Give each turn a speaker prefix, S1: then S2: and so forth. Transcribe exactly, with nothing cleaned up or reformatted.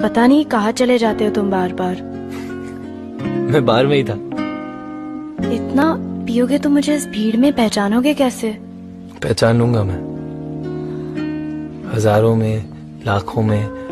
S1: पता नहीं कहाँ चले जाते हो तुम बार बार।
S2: मैं बाहर में ही था।
S1: इतना पियोगे तो मुझे इस भीड़ में पहचानोगे कैसे?
S2: पहचान लूंगा मैं, हजारों में, लाखों में,